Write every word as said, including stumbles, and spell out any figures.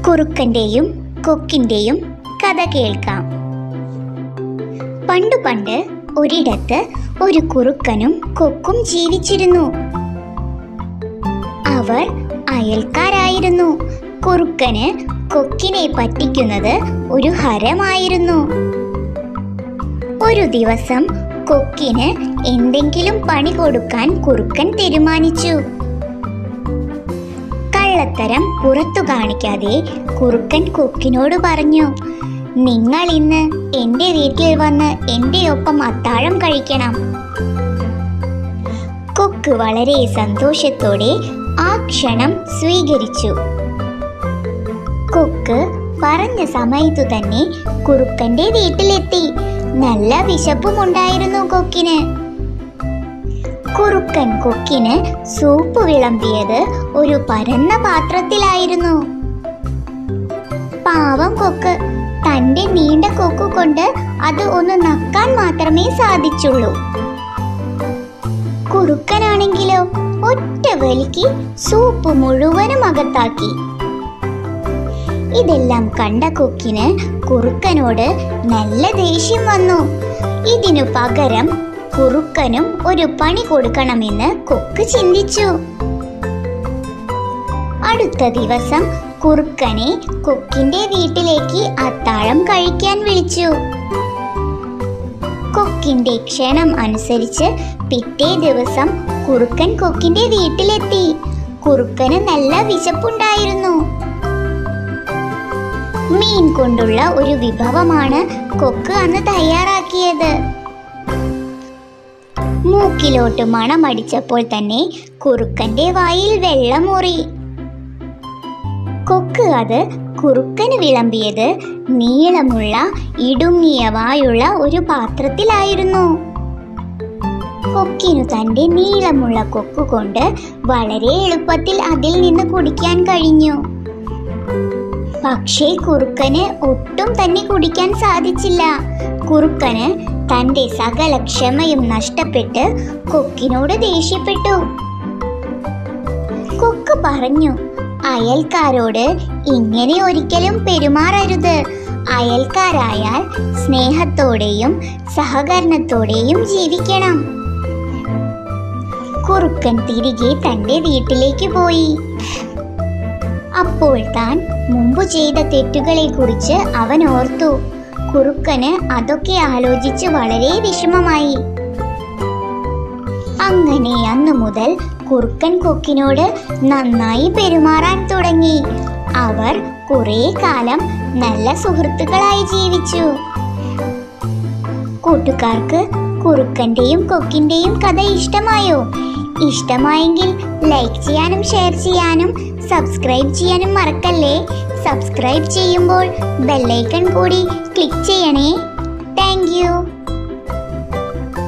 കുറുക്കൻ്റെയും കൊക്കിൻ്റെയും കഥ കേൾക്കാം. പണ്ടു പണ്ട് ഒരിടത്ത് ഒരു കുറുക്കനും കൊക്കും ജീവിച്ചിരുന്നു. അവർ അയൽക്കാരായിരുന്നു. കുറുക്കന് കൊക്കിനെ പറ്റിക്കുന്നത് ഒരു ഹരമായിരുന്നു. ഒരു ദിവസം കൊക്കിന് എന്തെങ്കിലും പണി കൊടുക്കാൻ കുറുക്കൻ തീരുമാനിച്ചു. കള്ളത്തരം പുറത്തു കാണിക്കാതെ കുറുക്കൻ കൊക്കിനോട് പറഞ്ഞു, നിങ്ങൾ ഇന്ന് എൻ്റെ വീട്ടിൽ വന്ന് എൻ്റെ ഒപ്പം അത്താഴം കഴിക്കണം. കൊക്ക് വളരെ സന്തോഷത്തോടെ ആ ക്ഷണം സ്വീകരിച്ചു. കൊക്ക് പറഞ്ഞ സമയത്തു തന്നെ കുറുക്കൻ്റെ വീട്ടിലെത്തി. നല്ല വിശപ്പുമുണ്ടായിരുന്നു കൊക്കിന്. കുറുക്കൻ കൊക്കിന് സൂപ്പ് വിളമ്പിയത് ഒരു പരന്ന പാത്രത്തിലായിരുന്നു. പാവം കൊക്ക് തൻ്റെ നീണ്ട കൊക്ക് കൊണ്ട് അത് ഒന്ന് നക്കാൻ മാത്രമേ സാധിച്ചുള്ളൂ. കുറുക്കനാണെങ്കിലോ ഒറ്റ വലിക്ക് സൂപ്പ് മുഴുവനും അകത്താക്കി. ഇതെല്ലാം കണ്ട കൊക്കിന് കുറുക്കനോട് നല്ല ദേഷ്യം വന്നു. ഇതിനു പകരം കുറുക്കനും ഒരു പണി കൊടുക്കണമെന്ന് കൊക്ക് ചിന്തിച്ചു. അടുത്ത ദിവസം കുറുക്കനെ കൊക്കിന്റെ വീട്ടിലേക്ക് അത്താഴം കഴിക്കാൻ വിളിച്ചു. കൊക്കിന്റെ ക്ഷണം അനുസരിച്ച് പിറ്റേ ദിവസം കുറുക്കൻ കൊക്കിന്റെ വീട്ടിലെത്തി. കുറുക്കന് നല്ല വിശപ്പുണ്ടായിരുന്നു. മീൻ കൊണ്ടുള്ള ഒരു വിഭവമാണ് കൊക്ക് അന്ന് തയ്യാറാക്കിയത്. മൂക്കിലോട്ട് മണമടിച്ചപ്പോൾ തന്നെ കുറുക്കന്റെ വായിൽ വെള്ളമൂറി. കൊക്ക് അത് കുറുക്കന് വിളമ്പിയത് നീളമുള്ള ഇടുങ്ങിയ വായുള്ള ഒരു പാത്രത്തിലായിരുന്നു. കൊക്കിനു തന്റെ നീളമുള്ള കൊക്ക് കൊണ്ട് വളരെ എളുപ്പത്തിൽ അതിൽ നിന്ന് കുടിക്കാൻ കഴിഞ്ഞു. പക്ഷേ കുറുക്കന് ഒട്ടും തന്നെ കുടിക്കാൻ സാധിച്ചില്ല. കുറുക്കന് തന്റെ സകല ക്ഷമയും നഷ്ടപ്പെട്ട് കൊക്കിനോട് ദേഷ്യപ്പെട്ടു. കൊക്ക് പറഞ്ഞു, അയൽക്കാരോട് ഇങ്ങനെ ഒരിക്കലും പെരുമാറരുത്. അയൽക്കാരായാൽ സ്നേഹത്തോടെയും സഹകരണത്തോടെയും ജീവിക്കണം. കുറുക്കൻ തിരികെ തന്റെ വീട്ടിലേക്ക് പോയി. അപ്പോൾ താൻ മുമ്പ് ചെയ്ത തെറ്റുകളെ കുറിച്ച് അവൻ ഓർത്തു. കുറുക്കന് അതൊക്കെ ആലോചിച്ച് വളരെ വിഷമമായി. അങ്ങനെ അന്നു മുതൽ കുറുക്കൻ കൊക്കിനോട് നന്നായി പെരുമാറാൻ തുടങ്ങി. അവർ കുറെ കാലം നല്ല സുഹൃത്തുക്കളായി ജീവിച്ചു. കൂട്ടുകാർക്ക് കുറുക്കന്റെയും കൊക്കിന്റെയും കഥ ഇഷ്ടമായോ? ഇഷ്ടമായെങ്കിൽ ലൈക്ക് ചെയ്യാനും ഷെയർ ചെയ്യാനും സബ്സ്ക്രൈബ് ചെയ്യാനും മറക്കല്ലേ. സബ്സ്ക്രൈബ് ചെയ്യുമ്പോൾ ബെല്ലൈക്കൺ കൂടി ക്ലിക്ക് ചെയ്യണേ. Thank U.